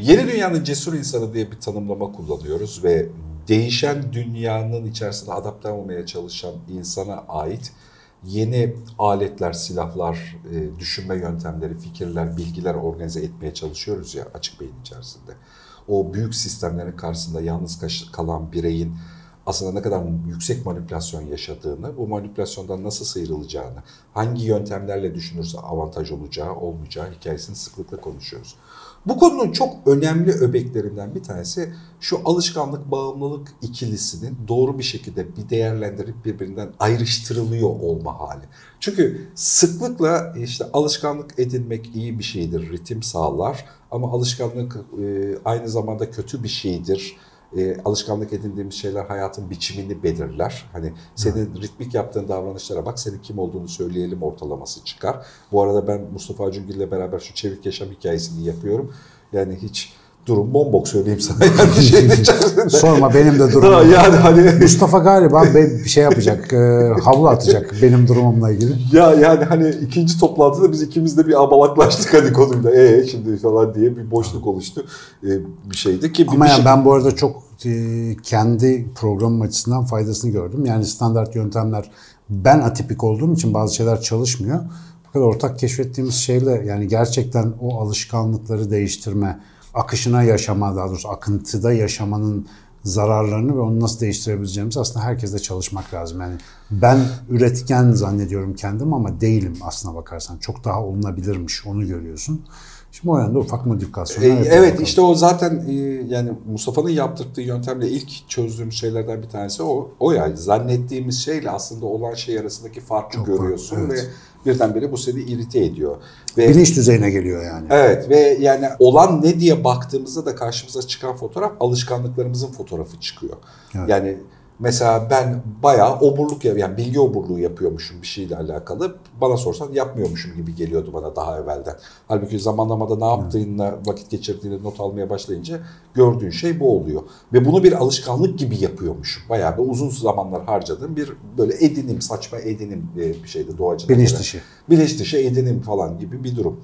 Yeni dünyanın cesur insanı diye bir tanımlama kullanıyoruz ve değişen dünyanın içerisinde adapte olmaya çalışan insana ait yeni aletler, silahlar, düşünme yöntemleri, fikirler, bilgiler organize etmeye çalışıyoruz ya açık beyin içerisinde. O büyük sistemlerin karşısında yalnız kalan bireyin aslında ne kadar yüksek manipülasyon yaşadığını, bu manipülasyondan nasıl sıyrılacağını, hangi yöntemlerle düşünürse avantaj olacağı, olmayacağı hikayesini sıklıkla konuşuyoruz. Bu konunun çok önemli öbeklerinden bir tanesi şu alışkanlık bağımlılık ikilisinin doğru bir şekilde bir değerlendirip birbirinden ayrıştırılıyor olma hali. Çünkü sıklıkla işte alışkanlık edinmek iyi bir şeydir, ritim sağlar ama alışkanlık aynı zamanda kötü bir şeydir. Alışkanlık edindiğimiz şeyler hayatın biçimini belirler. Hani senin ritmik yaptığın davranışlara bak, senin kim olduğunu söyleyelim ortalaması çıkar. Bu arada ben Mustafa Acungil ile beraber şu çevik yaşam hikayesini yapıyorum. Yani hiç durum bombok söyleyeyim sana. Yani sorma benim de durumum. Yani hani Mustafa galiba bir şey yapacak, havlu atacak benim durumumla ilgili. Ya yani hani ikinci toplantıda biz ikimiz de bir abalaklaştık hani konuyla. Şimdi falan diye bir boşluk oluştu. Bir şeydi ki. Ama yani ben bu arada çok kendi programım açısından faydasını gördüm. Yani standart yöntemler, ben atipik olduğum için bazı şeyler çalışmıyor. Fakat ortak keşfettiğimiz şeyle yani gerçekten o alışkanlıkları değiştirme, akışına yaşama, daha doğrusu akıntıda yaşamanın zararlarını ve onu nasıl değiştirebileceğimizi aslında herkesle çalışmak lazım. Yani ben üretken zannediyorum kendim ama değilim aslına bakarsan. Çok daha olunabilirmiş, onu görüyorsun. Şimdi o yönde ufak modifikasyonlar evet işte o zaten yani Mustafa'nın yaptırdığı yöntemle ilk çözdüğümüz şeylerden bir tanesi o yani zannettiğimiz şeyle aslında olan şey arasındaki farkı çok görüyorsun evet. Ve birdenbire bu seni irite ediyor. Ve, bilinç düzeyine geliyor yani. Evet ve yani olan ne diye baktığımızda da karşımıza çıkan fotoğraf alışkanlıklarımızın fotoğrafı çıkıyor. Evet. Yani mesela ben bayağı oburluk yani bilgi oburluğu yapıyormuşum bir şeyle alakalı. Bana sorsan yapmıyormuşum gibi geliyordu bana daha evvelden. Halbuki zamanlamada ne yaptığınla vakit geçirdiğini not almaya başlayınca gördüğün şey bu oluyor. Ve bunu bir alışkanlık gibi yapıyormuşum. Bayağı bir uzun zamanlar harcadığım bir böyle edinim, saçma edinim bir şeydi doğacılık. Bilinç dışı. Bilinç dışı edinim falan gibi bir durum.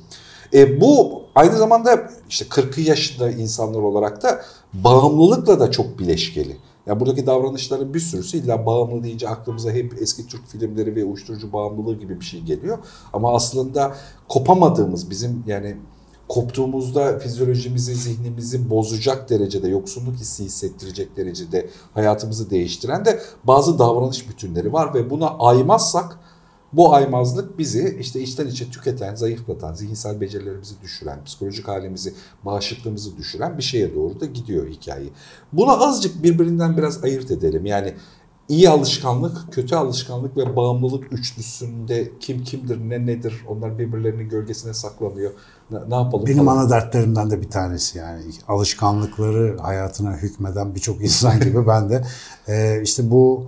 Bu aynı zamanda işte 40 yaşında insanlar olarak da bağımlılıkla da çok bileşkeli. Yani buradaki davranışların bir sürüsü illa bağımlı deyince aklımıza hep eski Türk filmleri ve uyuşturucu bağımlılığı gibi bir şey geliyor. Ama aslında kopamadığımız bizim yani koptuğumuzda fizyolojimizi, zihnimizi bozacak derecede, yoksunluk hissi hissettirecek derecede hayatımızı değiştiren de bazı davranış bütünleri var ve buna aymazsak bu aymazlık bizi işte içten içe tüketen, zayıflatan, zihinsel becerilerimizi düşüren, psikolojik halimizi, bağışıklığımızı düşüren bir şeye doğru da gidiyor hikaye. Bunu azıcık birbirinden biraz ayırt edelim. Yani iyi alışkanlık, kötü alışkanlık ve bağımlılık üçlüsünde kim kimdir, ne nedir, onlar birbirlerinin gölgesine saklanıyor. Ne yapalım? Benim ana dertlerimden de bir tanesi yani alışkanlıkları hayatına hükmeden birçok insan gibi ben de işte bu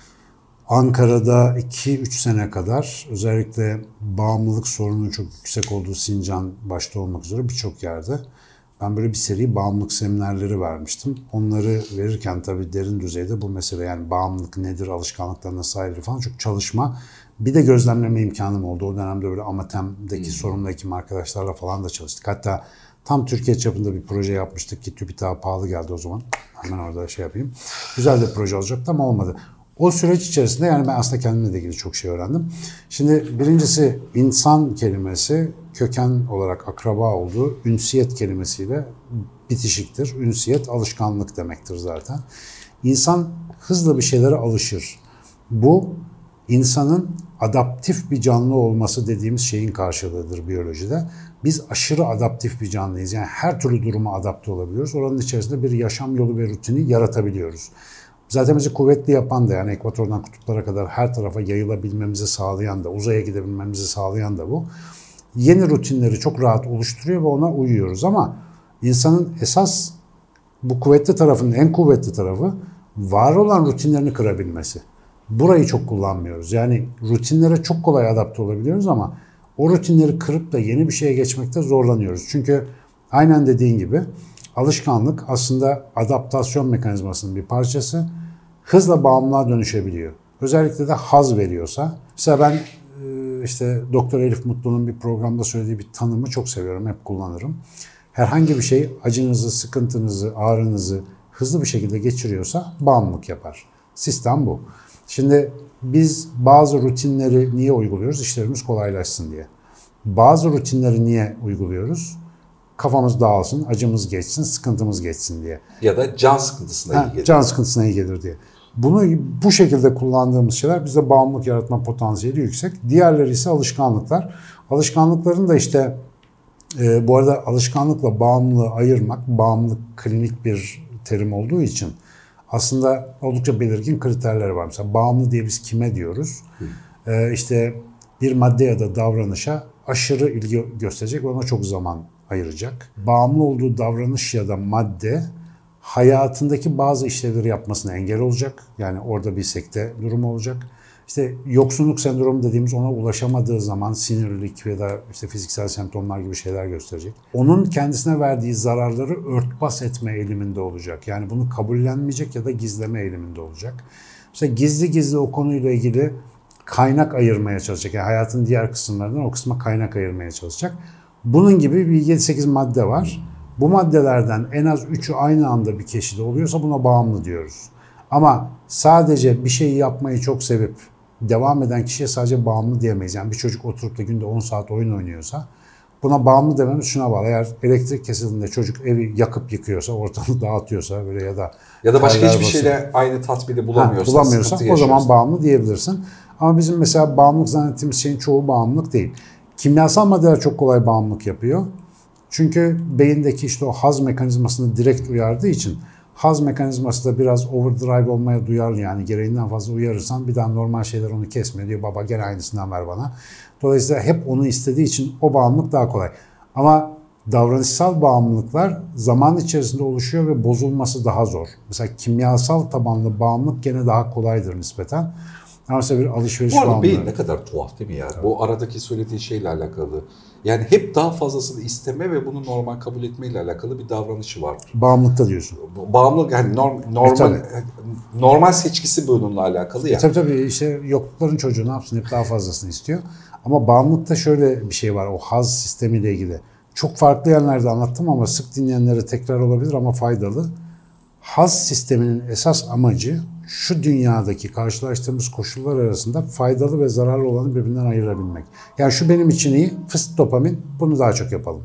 Ankara'da 2-3 sene kadar özellikle bağımlılık sorununun çok yüksek olduğu Sincan başta olmak üzere birçok yerde ben böyle bir seri bağımlılık seminerleri vermiştim. Onları verirken tabii derin düzeyde bu mesele yani bağımlılık nedir, alışkanlıklar nasıl ayrılır falan çok çalışma. Bir de gözlemleme imkanım oldu. O dönemde böyle Amatem'deki sorumlu hekim arkadaşlarla falan da çalıştık. Hatta tam Türkiye çapında bir proje yapmıştık ki TÜBİTAK'a pahalı geldi o zaman. Hemen orada şey yapayım. Güzel de proje olacaktı ama olmadı. O süreç içerisinde yani ben aslında kendimle de ilgili çok şey öğrendim. Şimdi birincisi insan kelimesi köken olarak akraba olduğu ünsiyet kelimesiyle bitişiktir. Ünsiyet alışkanlık demektir zaten. İnsan hızla bir şeylere alışır. Bu insanın adaptif bir canlı olması dediğimiz şeyin karşılığıdır biyolojide. Biz aşırı adaptif bir canlıyız. Yani her türlü duruma adapte olabiliyoruz. Oranın içerisinde bir yaşam yolu ve rutini yaratabiliyoruz. Zaten bizi kuvvetli yapan da yani ekvatordan kutuplara kadar her tarafa yayılabilmemizi sağlayan da, uzaya gidebilmemizi sağlayan da bu. Yeni rutinleri çok rahat oluşturuyor ve ona uyuyoruz ama insanın esas bu kuvvetli tarafının en kuvvetli tarafı var olan rutinlerini kırabilmesi. Burayı çok kullanmıyoruz. Yani rutinlere çok kolay adapte olabiliyoruz ama o rutinleri kırıp da yeni bir şeye geçmekte zorlanıyoruz. Çünkü aynen dediğin gibi alışkanlık aslında adaptasyon mekanizmasının bir parçası. Hızla bağımlılığa dönüşebiliyor. Özellikle de haz veriyorsa. Mesela ben işte Doktor Elif Mutlu'nun bir programda söylediği bir tanımı çok seviyorum, hep kullanırım. herhangi bir şey acınızı, sıkıntınızı, ağrınızı hızlı bir şekilde geçiriyorsa bağımlılık yapar. Sistem bu. Şimdi biz bazı rutinleri niye uyguluyoruz? İşlerimiz kolaylaşsın diye. Bazı rutinleri niye uyguluyoruz? Kafamız dağılsın, acımız geçsin, sıkıntımız geçsin diye. Ya da can sıkıntısına iyi gelir. Can sıkıntısına iyi gelir diye. Bunu bu şekilde kullandığımız şeyler bizde bağımlılık yaratma potansiyeli yüksek. Diğerleri ise alışkanlıklar. Alışkanlıkların da işte bu arada alışkanlıkla bağımlılığı ayırmak, bağımlılık klinik bir terim olduğu için aslında oldukça belirgin kriterleri var. Mesela bağımlı diye biz kime diyoruz? İşte bir madde ya da davranışa aşırı ilgi gösterecek ve ona çok zaman ayıracak. Bağımlı olduğu davranış ya da madde hayatındaki bazı işlevleri yapmasına engel olacak. Yani orada bir sekte durumu olacak. İşte yoksunluk sendromu dediğimiz ona ulaşamadığı zaman sinirlilik ya da işte fiziksel semptomlar gibi şeyler gösterecek. Onun kendisine verdiği zararları örtbas etme eğiliminde olacak. Yani bunu kabullenmeyecek ya da gizleme eğiliminde olacak. Mesela gizli gizli o konuyla ilgili kaynak ayırmaya çalışacak. Yani hayatın diğer kısımlarından o kısma kaynak ayırmaya çalışacak. Bunun gibi bir 7-8 madde var. Bu maddelerden en az 3'ü aynı anda bir kişide oluyorsa buna bağımlı diyoruz. Ama sadece bir şeyi yapmayı çok sevip devam eden kişiye sadece bağımlı diyemeyiz. Yani bir çocuk oturup da günde 10 saat oyun oynuyorsa buna bağımlı dememiz şuna bağlı. Eğer elektrik kesildiğinde çocuk evi yakıp yıkıyorsa, ortamı dağıtıyorsa böyle ya da başka hiçbir şeyle aynı tatmini bulamıyorsa o zaman bağımlı diyebilirsin. Ama bizim mesela bağımlılık zannettiğimiz şeyin çoğu bağımlılık değil. Kimyasal maddeler çok kolay bağımlılık yapıyor. Çünkü beyindeki işte o haz mekanizmasını direkt uyardığı için haz mekanizması da biraz overdrive olmaya duyarlı, yani gereğinden fazla uyarırsan bir daha normal şeyler onu kesmiyor, diyor baba gene aynısından ver bana. Dolayısıyla hep onu istediği için o bağımlılık daha kolay. Ama davranışsal bağımlılıklar zaman içerisinde oluşuyor ve bozulması daha zor. Mesela kimyasal tabanlı bağımlılık gene daha kolaydır nispeten. Ama mesela bir alışveriş bağımlılığı. Bu arada beyin ne kadar tuhaf değil mi ya? Evet. Bu aradaki söylediği şeyle alakalı. Yani hep daha fazlasını isteme ve bunu normal kabul etmeyle alakalı bir davranışı var. Bağımlılıkta diyorsun. Bağımlılık yani normal seçkisi bununla alakalı ya. Tabii işte yoklukların çocuğu ne yapsın, hep daha fazlasını istiyor. Ama bağımlılıkta şöyle bir şey var, o haz sistemiyle ilgili. Çok farklı yerlerde anlattım ama sık dinleyenlere tekrar olabilir ama faydalı. Haz sisteminin esas amacı şu dünyadaki karşılaştığımız koşullar arasında faydalı ve zararlı olanı birbirinden ayırabilmek. Yani şu benim için iyi, fıst dopamin, bunu daha çok yapalım.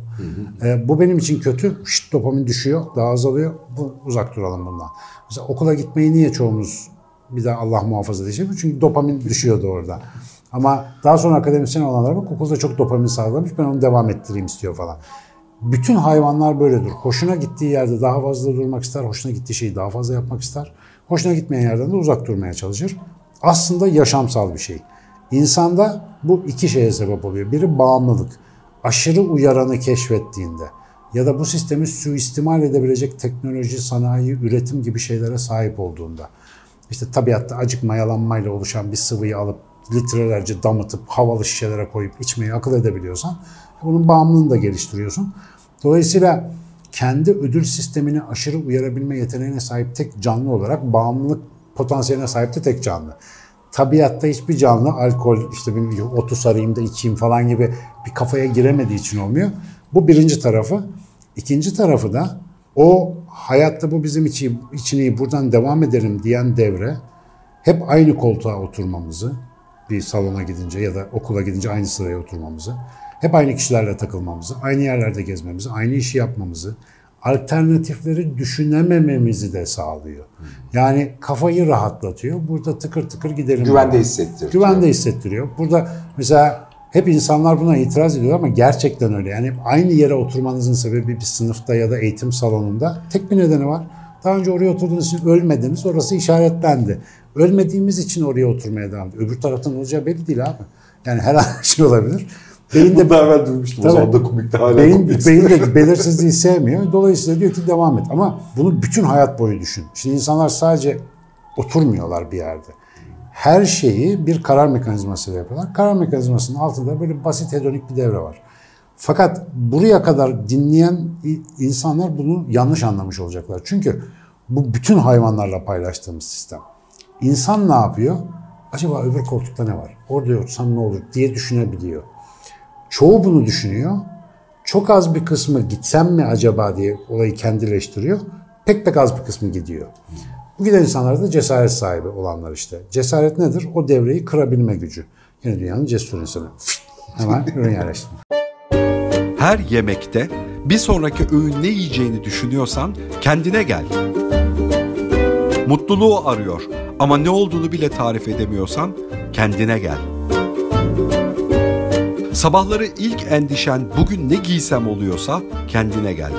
Bu benim için kötü, dopamin düşüyor, daha azalıyor, uzak duralım bundan. Mesela okula gitmeyi niye çoğumuz bir daha Allah muhafaza diyecek? Çünkü dopamin düşüyordu orada. Ama daha sonra akademisyen olanlar bak okulda çok dopamin sağlamış, ben onu devam ettireyim istiyor falan. Bütün hayvanlar böyledir. Hoşuna gittiği yerde daha fazla durmak ister, hoşuna gittiği şeyi daha fazla yapmak ister. Hoşuna gitmeyen yerden de uzak durmaya çalışır. Aslında yaşamsal bir şey. İnsanda bu iki şeye sebep oluyor. Biri bağımlılık. Aşırı uyaranı keşfettiğinde ya da bu sistemi suistimal edebilecek teknoloji, sanayi, üretim gibi şeylere sahip olduğunda. İşte tabiatta acık mayalanmayla oluşan bir sıvıyı alıp litrelerce damıtıp havalı şişelere koyup içmeyi akıl edebiliyorsan bunun bağımlılığını da geliştiriyorsun. Dolayısıyla kendi ödül sistemini aşırı uyarabilme yeteneğine sahip tek canlı olarak bağımlılık potansiyeline sahip de tek canlı. Tabiatta hiçbir canlı alkol, işte bir otu sarayım da içeyim falan gibi bir kafaya giremediği için olmuyor. Bu birinci tarafı. İkinci tarafı da o hayatta bu bizim için iyi, buradan devam edelim diyen devre hep aynı koltuğa oturmamızı, bir salona gidince ya da okula gidince aynı sıraya oturmamızı, hep aynı kişilerle takılmamızı, aynı yerlerde gezmemizi, aynı işi yapmamızı, alternatifleri düşünemememizi de sağlıyor. Yani kafayı rahatlatıyor. Burada tıkır tıkır gidelim. Güvende hissettiriyor. Güvende hissettiriyor. Burada mesela hep insanlar buna itiraz ediyor ama gerçekten öyle. Yani aynı yere oturmanızın sebebi bir sınıfta ya da eğitim salonunda tek bir nedeni var. Daha önce oraya oturduğunuz için ölmediniz, orası işaretlendi. Ölmediğimiz için oraya oturmaya devam ediyor. Öbür taraftan olacağı belli değil abi. Yani her an şey olabilir. Beyin de daha ben duymuştum. O zaman da komikti, hala beyin de belirsizliği sevmiyor. Dolayısıyla diyor ki devam et. Ama bunu bütün hayat boyu düşün. Şimdi insanlar sadece oturmuyorlar bir yerde. Her şeyi bir karar mekanizmasıyla yapıyorlar. Karar mekanizmasının altında böyle basit hedonik bir devre var. Fakat buraya kadar dinleyen insanlar bunu yanlış anlamış olacaklar. Çünkü bu bütün hayvanlarla paylaştığımız sistem. İnsan ne yapıyor? Acaba öbür koltukta ne var? Orada otursam ne olur diye düşünebiliyor. Çoğu bunu düşünüyor. Çok az bir kısmı gitsem mi acaba diye olayı kendileştiriyor. Pek az bir kısmı gidiyor. Bu giden insanlar da cesaret sahibi olanlar işte. Cesaret nedir? O devreyi kırabilme gücü. Yine dünyanın cesur insanı. Hemen ürün yerleştirme. Her yemekte bir sonraki öğün ne yiyeceğini düşünüyorsan kendine gel. Mutluluğu arıyor ama ne olduğunu bile tarif edemiyorsan kendine gel. Sabahları ilk endişen bugün ne giysem oluyorsa kendine gel.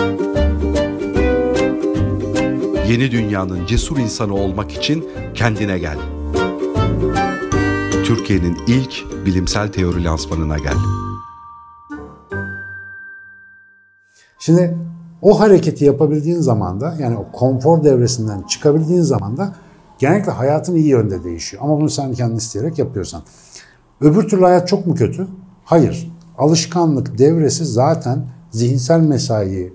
Yeni dünyanın cesur insanı olmak için kendine gel. Türkiye'nin ilk bilimsel teori lansmanına gel. Şimdi o hareketi yapabildiğin zaman da, yani o konfor devresinden çıkabildiğin zaman da genellikle hayatın iyi yönde değişiyor. Ama bunu sen kendin isteyerek yapıyorsan. Öbür türlü hayat çok mu kötü? Hayır. Alışkanlık devresi zaten zihinsel mesaiyi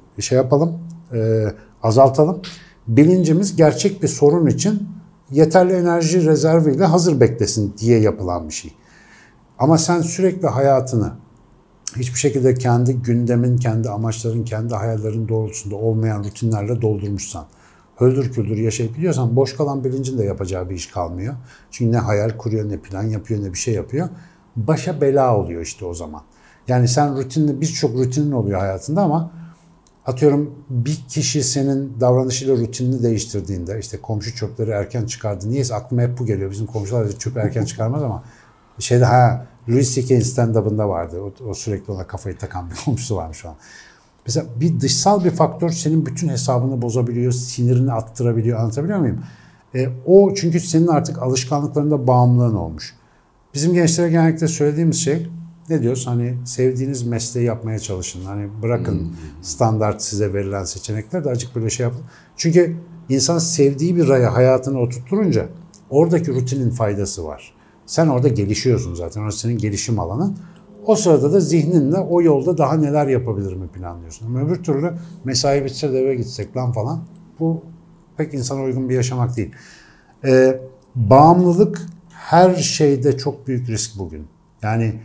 azaltalım. Bilincimiz gerçek bir sorun için yeterli enerji rezerviyle hazır beklesin diye yapılan bir şey. Ama sen sürekli hayatını hiçbir şekilde kendi gündemin, kendi amaçların, kendi hayallerin doğrultusunda olmayan rutinlerle doldurmuşsan, höldür küldür yaşayıp gidiyorsan boş kalan bilincin de yapacağı bir iş kalmıyor. Çünkü ne hayal kuruyor, ne plan yapıyor, ne bir şey yapıyor. Başa bela oluyor işte o zaman. Yani sen birçok rutinin oluyor hayatında ama atıyorum bir kişi senin davranışıyla rutinini değiştirdiğinde, işte komşu çöpleri erken çıkardı. Niyeyse aklıma hep bu geliyor. Bizim komşular çöpü erken çıkarmaz ama Louis C.K.'in stand-up'ında vardı. O sürekli ona kafayı takan bir komşusu varmış şu an. Mesela bir dışsal bir faktör senin bütün hesabını bozabiliyor, sinirini attırabiliyor. Anlatabiliyor muyum? O çünkü senin artık alışkanlıklarında bağımlılığın olmuş. Bizim gençlere genellikle söylediğimiz şey ne diyoruz? Hani sevdiğiniz mesleği yapmaya çalışın. Hani bırakın standart size verilen seçenekler de azıcık böyle şey yapın. Çünkü insan sevdiği bir hayatını oturtturunca oradaki rutinin faydası var. Sen orada gelişiyorsun zaten. Orası senin gelişim alanın. O sırada da zihninle o yolda daha neler yapabilirim planlıyorsun. Ama öbür türlü mesai bitse de eve gitsek lan falan. Bu pek insana uygun bir yaşamak değil. Bağımlılık her şeyde çok büyük risk bugün. Yani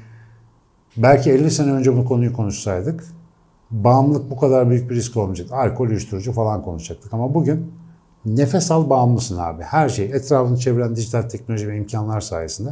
belki 50 sene önce bu konuyu konuşsaydık bağımlılık bu kadar büyük bir risk olmayacaktı. Alkol, uyuşturucu falan konuşacaktık. Ama bugün nefes al bağımlısın abi. Her şey, etrafını çeviren dijital teknoloji ve imkanlar sayesinde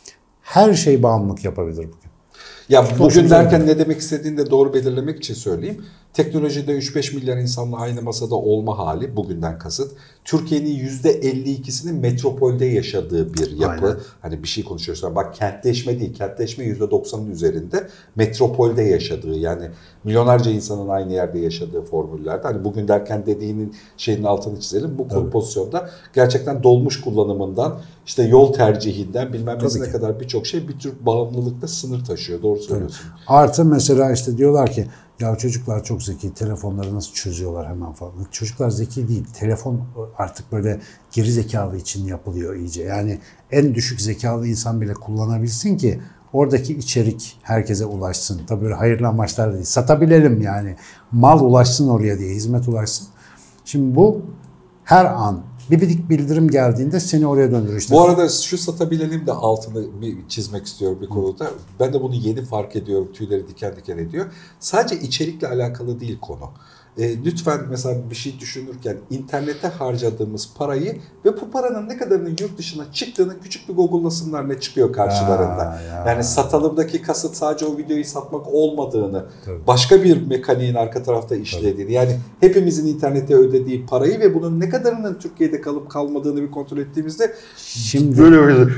her şey bağımlılık yapabilir bugün. Ya bugün derken ne demek istediğini de doğru belirlemek için söyleyeyim. Teknolojide 3-5 milyar insanla aynı masada olma hali bugünden kasıt. Türkiye'nin %52'sinin metropolde yaşadığı bir yapı. Aynen. Hani bir şey konuşuyoruz. Bak kentleşme değil. Kentleşme %90'ın üzerinde metropolde yaşadığı, yani milyonlarca insanın aynı yerde yaşadığı formüllerde. Hani bugün derken dediğinin şeyin altını çizelim. Bu kompozisyonda gerçekten dolmuş kullanımından, işte yol tercihinden bilmem nesine kadar birçok şey bir tür bağımlılıkta sınır taşıyor. Doğru söylüyorsun. Tabii. Artı mesela işte diyorlar ki ya çocuklar çok zeki, telefonları nasıl çözüyorlar hemen falan. Çocuklar zeki değil. Telefon artık böyle geri zekalı için yapılıyor iyice. Yani en düşük zekalı insan bile kullanabilsin ki oradaki içerik herkese ulaşsın. Tabii böyle hayırlı amaçlar değil. Satabilelim yani. Mal ulaşsın oraya diye, hizmet ulaşsın. Şimdi bu her an bir bildirim geldiğinde seni oraya döndürüyor. İşte bu arada şu satabilelim de altını bir çizmek istiyorum bir konuda. Ben de bunu yeni fark ediyorum. Tüyleri diken diken ediyor. Sadece içerikle alakalı değil konu. Lütfen mesela bir şey düşünürken internette harcadığımız parayı ve bu paranın ne kadarının yurt dışına çıktığını küçük bir Google'lasınlar, ne çıkıyor karşılarında. Yani satalımdaki kasıt sadece o videoyu satmak olmadığını, başka bir mekaniğin arka tarafta işlediğini, yani hepimizin internete ödediği parayı ve bunun ne kadarının Türkiye'de kalıp kalmadığını bir kontrol ettiğimizde şimdi böyle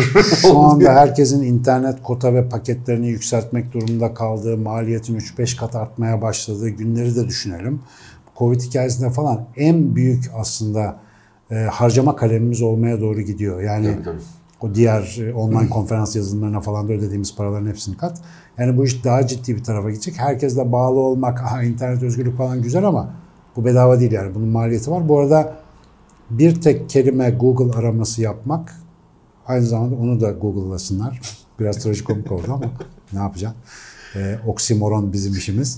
şu anda herkesin internet kota ve paketlerini yükseltmek durumunda kaldığı, maliyetin 3-5 kat artmaya başladığı günleri de düşünelim. Covid hikayesinde falan en büyük aslında harcama kalemimiz olmaya doğru gidiyor. Yani tabii. O diğer online konferans yazılımlarına falan da ödediğimiz paraların hepsini kat. Yani bu iş daha ciddi bir tarafa gidecek. Herkesle bağlı olmak, internet özgürlük falan güzel ama bu bedava değil yani. Bunun maliyeti var. Bu arada bir tek kelime Google araması yapmak, aynı zamanda onu da Google'lasınlar. Biraz trajikomik oldu ama ne yapacağım? Oksimoron bizim işimiz.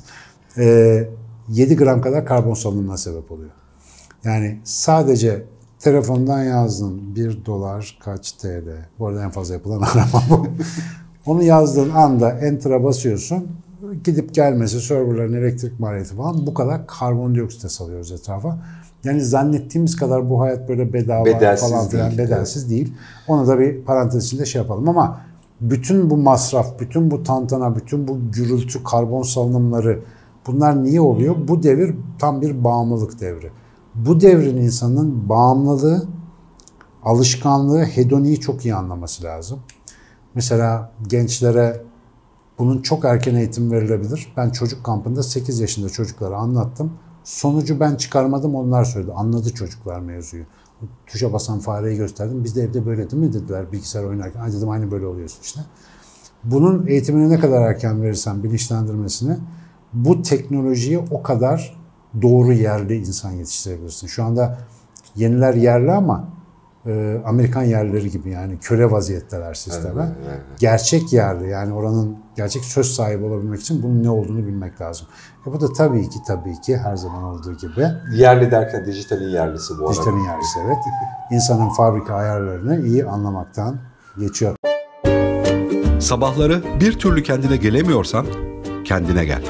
7 gram kadar karbon salınımına sebep oluyor. Yani sadece telefondan yazdın $1 kaç TL. Bu arada en fazla yapılan arama bu. Onu yazdığın anda enter'a basıyorsun. gidip gelmesi, serverların elektrik maliyeti falan, bu kadar karbondioksit salıyoruz etrafa. Yani zannettiğimiz kadar bu hayat böyle bedava bedelsiz falan filan değil, bedelsiz değil. Onu da bir parantez içinde şey yapalım ama bütün bu masraf, bütün bu tantana, bütün bu gürültü, karbon salınımları, bunlar niye oluyor? Bu devir tam bir bağımlılık devri. Bu devrin insanın bağımlılığı, alışkanlığı, hedoniyi çok iyi anlaması lazım. Mesela gençlere bunun çok erken eğitim verilebilir. Ben çocuk kampında 8 yaşında çocuklara anlattım. Sonucu ben çıkarmadım, onlar söyledi. Anladı çocuklar mevzuyu. Tuşa basan fareyi gösterdim. Biz de evde böyle değil mi dediler bilgisayar oynarken. Ay dedim, aynı böyle oluyorsun işte. Bunun eğitimini ne kadar erken verirsen, bilinçlendirmesini, bu teknolojiyi o kadar doğru yerli insan yetiştirebilirsin. Şu anda yeniler yerli ama Amerikan yerlileri gibi, yani köle vaziyetteler sisteme. Evet. Gerçek yerli, yani oranın gerçek söz sahibi olabilmek için bunun ne olduğunu bilmek lazım. Bu da tabii ki her zaman olduğu gibi. Yerli derken dijitalin yerlisi bu arada. Dijitalin yerlisi, evet. İnsanın fabrika ayarlarını iyi anlamaktan geçiyor. Sabahları bir türlü kendine gelemiyorsan kendine gel.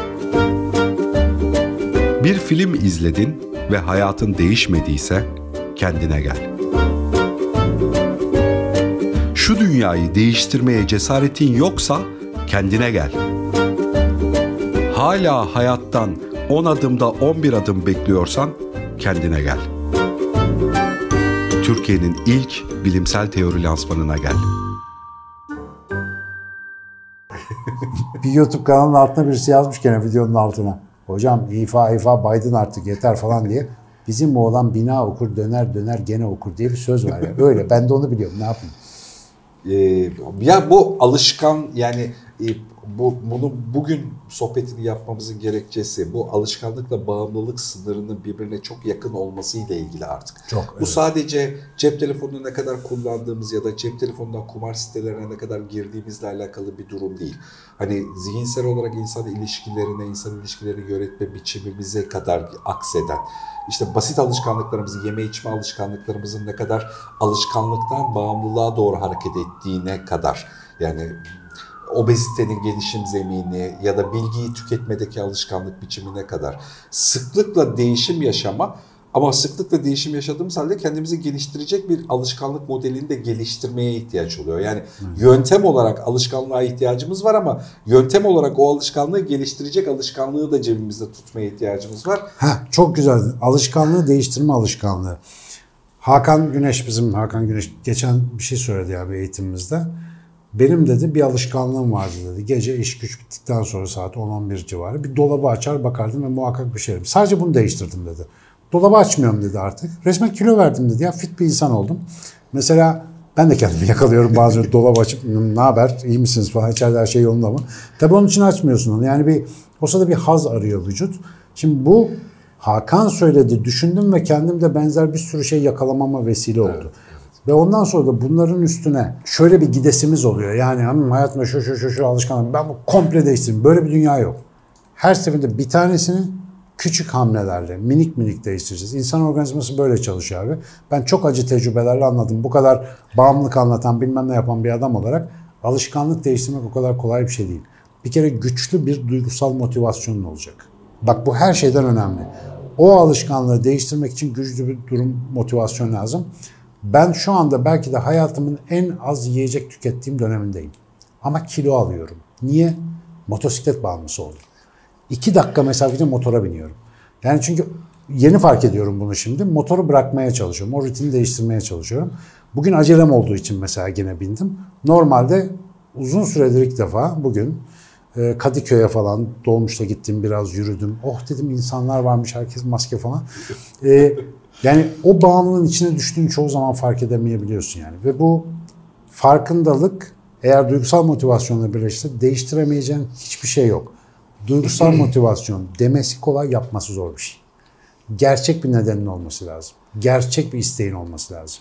Bir film izledin ve hayatın değişmediyse kendine gel. Şu dünyayı değiştirmeye cesaretin yoksa kendine gel. Hala hayattan 10 adımda 11 adım bekliyorsan kendine gel. Türkiye'nin ilk bilimsel teori lansmanına gel. Bir YouTube kanalının altına birisi yazmış gene videonun altına. Hocam ifa Biden artık yeter falan diye. Bizim oğlan bina okur, döner gene okur diye bir söz var ya. Öyle, ben de onu biliyorum, ne yapayım? Ya bu alışkan, yani bunu bugün sohbetini yapmamızın gerekçesi bu alışkanlıkla bağımlılık sınırının birbirine çok yakın olmasıyla ilgili artık. Çok, bu evet. Sadece cep telefonunu ne kadar kullandığımız ya da cep telefonundan kumar sitelerine ne kadar girdiğimizle alakalı bir durum değil. Hani zihinsel olarak insan ilişkilerini yönetme biçimimize kadar akseden, işte basit alışkanlıklarımızı, yeme içme alışkanlıklarımızın ne kadar alışkanlıktan bağımlılığa doğru hareket ettiğine kadar, yani obezitenin gelişim zemini ya da bilgiyi tüketmedeki alışkanlık biçimine kadar sıklıkla değişim yaşama, ama sıklıkla değişim yaşadığımız halde kendimizi geliştirecek bir alışkanlık modelini de geliştirmeye ihtiyaç oluyor. Yani yöntem olarak alışkanlığa ihtiyacımız var ama yöntem olarak o alışkanlığı geliştirecek alışkanlığı da cebimizde tutmaya ihtiyacımız var. Çok güzel. Alışkanlığı değiştirme alışkanlığı. Hakan Güneş geçen bir şey söyledi ya bir eğitimimizde. Benim dedi bir alışkanlığım vardı dedi. Gece iş güç bittikten sonra saat 10-11 civarı bir dolabı açar bakardım ve muhakkak bir şey yerim. Sadece bunu değiştirdim dedi. Dolabı açmıyorum dedi artık. Resmen kilo verdim dedi ya, fit bir insan oldum. Mesela ben de kendimi yakalıyorum bazen dolabı açıp ne haber, iyi misiniz falan, içeride her şey yolunda mı? Tabii onun için açmıyorsun onu. Yani o sırada bir haz arıyor vücut. Şimdi bu Hakan söyledi, düşündüm ve kendim de benzer bir sürü şey yakalamama vesile oldu. Evet. Ve ondan sonra da bunların üstüne şöyle bir gidesimiz oluyor. Yani hayatımda şu alışkanlık, ben bu komple değiştireyim. Böyle bir dünya yok. Her seferinde bir tanesini küçük hamlelerle, minik değiştireceğiz. İnsan organizması böyle çalışıyor abi. Ben çok acı tecrübelerle anladım. Bu kadar bağımlılık anlatan, bilmem ne yapan bir adam olarak alışkanlık değiştirmek o kadar kolay bir şey değil. Bir kere güçlü bir duygusal motivasyonun olacak. Bak bu her şeyden önemli. O alışkanlığı değiştirmek için güçlü bir motivasyon lazım. Ben şu anda belki de hayatımın en az yiyecek tükettiğim dönemindeyim. Ama kilo alıyorum. Niye? Motosiklet bağımlısı oldum. 2 dakika mesafede motora biniyorum. Yani çünkü yeni fark ediyorum bunu şimdi. Motoru bırakmaya çalışıyorum. O rutini değiştirmeye çalışıyorum. Bugün acelem olduğu için mesela gene bindim. Normalde uzun süredir ilk defa bugün Kadıköy'e falan dolmuşta gittim, biraz yürüdüm. Oh dedim, insanlar varmış, herkes maske falan. Yani o bağımlılığın içine düştüğün çoğu zaman fark edemeyebiliyorsun yani. Ve bu farkındalık eğer duygusal motivasyonla birleşirse değiştiremeyeceğin hiçbir şey yok. Duygusal motivasyon demesi kolay, yapması zor bir şey. Gerçek bir nedenin olması lazım. Gerçek bir isteğin olması lazım.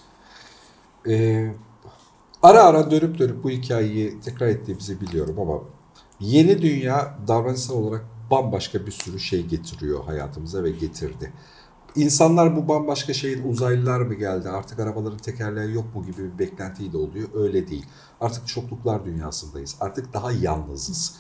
Ara dönüp bu hikayeyi tekrar ettiğimizi biliyorum ama yeni dünya davranışsal olarak bambaşka bir sürü şey getiriyor hayatımıza ve getirdi. İnsanlar bu bambaşka şeyin, uzaylılar mı geldi, artık arabaların tekerleği yok mu gibi bir beklentiyi de oluyor. Öyle değil. Artık çokluklar dünyasındayız. Artık daha yalnızız.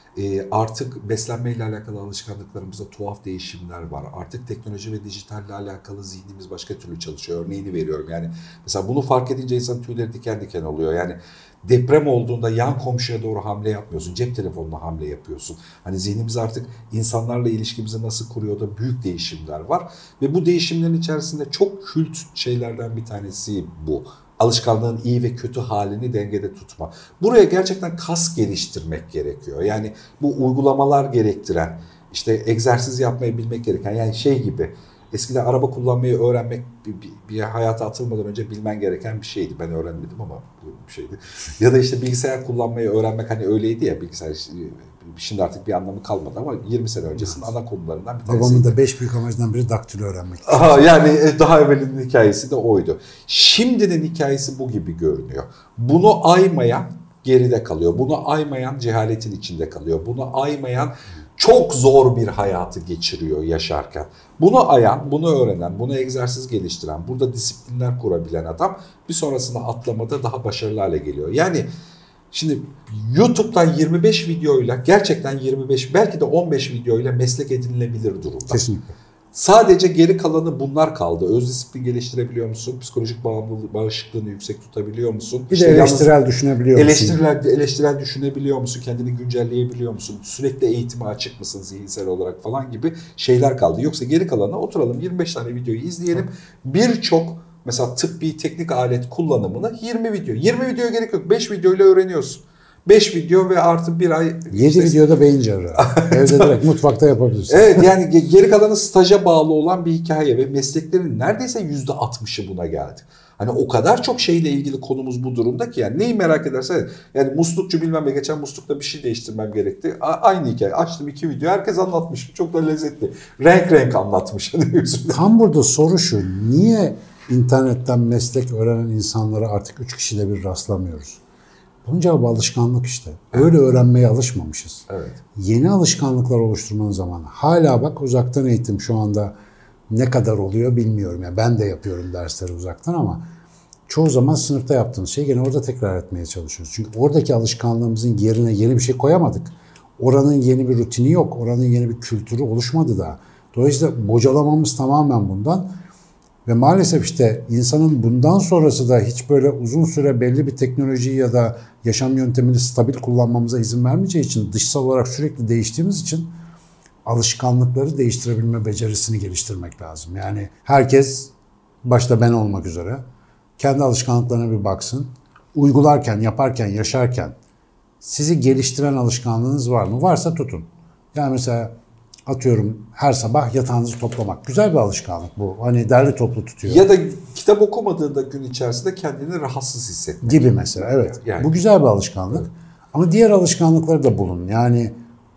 Artık beslenmeyle alakalı alışkanlıklarımızda tuhaf değişimler var. Artık teknoloji ve dijitalle alakalı zihnimiz başka türlü çalışıyor. Örneğini veriyorum. Yani mesela bunu fark edince insanın tüyleri diken diken oluyor. Yani deprem olduğunda yan komşuya doğru hamle yapmıyorsun. Cep telefonuna hamle yapıyorsun. Hani zihnimiz artık insanlarla ilişkimizi nasıl kuruyor da büyük değişimler var. Ve bu değişimlerin içerisinde çok kült şeylerden bir tanesi bu. Alışkanlığın iyi ve kötü halini dengede tutma. Buraya gerçekten kas geliştirmek gerekiyor. Yani bu uygulamalar gerektiren, işte egzersiz yapmayı bilmek gereken, yani şey gibi eskiden araba kullanmayı öğrenmek bir hayata atılmadan önce bilmen gereken bir şeydi. Ben öğrenmedim ama bir şeydi. Ya da işte bilgisayar kullanmayı öğrenmek hani öyleydi ya, bilgisayar şimdi artık bir anlamı kalmadı ama 20 sene öncesinin ana konularından bir tanesi. Babamın da 5 büyük amacından biri daktilo öğrenmek. Yani daha evvelinin hikayesi de oydu. Şimdinin hikayesi bu gibi görünüyor. Bunu aymayan geride kalıyor. Bunu aymayan cehaletin içinde kalıyor. Bunu aymayan çok zor bir hayatı geçiriyor yaşarken. Bunu ayan, bunu öğrenen, bunu egzersiz geliştiren, burada disiplinler kurabilen adam bir sonrasında atlamada daha başarılı hale geliyor. Yani şimdi YouTube'dan 25 videoyla, gerçekten 25 belki de 15 videoyla meslek edinilebilir durumda. Kesinlikle. Sadece geri kalanı bunlar kaldı. Öz disiplin geliştirebiliyor musun? Psikolojik bağışıklığını yüksek tutabiliyor musun? Bir de eleştirel düşünebiliyor musun? Eleştirel düşünebiliyor musun? Kendini güncelleyebiliyor musun? Sürekli eğitime açık mısın zihinsel olarak falan gibi şeyler kaldı. Yoksa geri kalanına oturalım 25 tane videoyu izleyelim. Birçok mesela tıbbi teknik alet kullanımını 20 video. 20 videoya gerek yok. 5 videoyla öğreniyorsun. 5 video ve artı bir ay... 7 videoda beyin cerrahı. Evde direkt mutfakta yapabilirsin. Evet, yani geri kalanı staja bağlı olan bir hikaye ve mesleklerin neredeyse %60'ı buna geldi. Hani o kadar çok şeyle ilgili konumuz bu durumda ki yani neyi merak edersen, yani muslukçu bilmem ne, geçen muslukta bir şey değiştirmem gerekti. Aynı hikaye. Açtım 2 video, herkes anlatmış. Çok da lezzetli. Renk anlatmış. Tam burada soru şu: niye internetten meslek öğrenen insanlara artık 3 kişide bir rastlamıyoruz? Bunun cevabı alışkanlık işte. Öyle öğrenmeye alışmamışız. Evet. Yeni alışkanlıklar oluşturmanın zamanı. Hala bak, uzaktan eğitim şu anda ne kadar oluyor bilmiyorum. Yani ben de yapıyorum dersleri uzaktan ama çoğu zaman sınıfta yaptığımız şeyi gene orada tekrar etmeye çalışıyoruz. Çünkü oradaki alışkanlığımızın yerine yeni bir şey koyamadık. Oranın yeni bir rutini yok. Oranın yeni bir kültürü oluşmadı daha. Dolayısıyla bocalamamız tamamen bundan. Ve maalesef işte insanın bundan sonrası da hiç böyle uzun süre belli bir teknolojiyi ya da yaşam yöntemini stabil kullanmamıza izin vermeyeceği için, dışsal olarak sürekli değiştiğimiz için alışkanlıkları değiştirebilme becerisini geliştirmek lazım. Yani herkes, başta ben olmak üzere, kendi alışkanlıklarına bir baksın. Uygularken, yaparken, yaşarken sizi geliştiren alışkanlığınız var mı? Varsa tutun. Yani mesela atıyorum her sabah yatağınızı toplamak. Güzel bir alışkanlık bu. Hani derli toplu tutuyor. Ya da kitap okumadığında gün içerisinde kendini rahatsız hissetmek. Gibi mesela, evet. Yani. Bu güzel bir alışkanlık. Evet. Ama diğer alışkanlıkları da bulun. Yani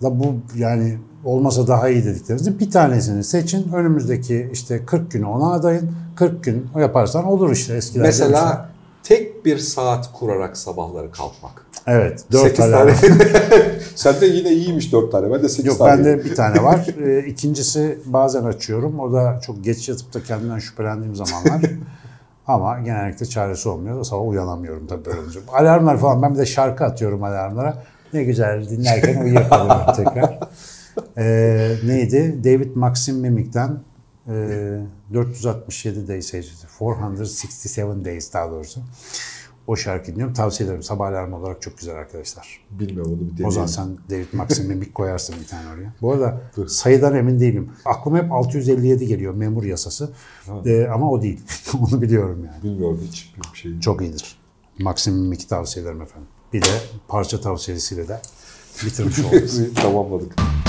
olmasa daha iyi dediklerinizin bir tanesini seçin. Önümüzdeki işte 40 günü ona adayın. 40 gün o yaparsan olur işte eskiler. Mesela tek bir saat kurarak sabahları kalkmak. Evet. 4 tane. Sende yine iyiymiş 4 tane. Ben de 8 Yok, tane. Yok, bende bir tane var. İkincisi bazen açıyorum. O da çok geç yatıp da kendimden şüphelendiğim zamanlar. Ama genellikle çaresi olmuyor. Sabah uyanamıyorum tabii böyle olunca. Alarmlar falan. Ben bir de şarkı atıyorum alarmlara. Ne güzel dinlerken uyuyakalıyorum tekrar. Neydi? David Maxim Mimic'ten 467 Days, 467 Days daha doğrusu. O şarkı dinliyorum. Tavsiye ederim. Sabah alarmı olarak çok güzel arkadaşlar. Bilmiyorum, onu bir deneyelim. O zaman sen David Maxim Mimic koyarsın bir tane oraya. Bu arada sayıdan emin değilim. Aklıma hep 657 geliyor, memur yasası. Ama o değil. Onu biliyorum yani. Bilmiyorum hiç bir şey. Çok iyidir. Maxim Mimic'i tavsiye ederim efendim. Bir de parça tavsiyesiyle de bitirmiş olduk. Tamamladık.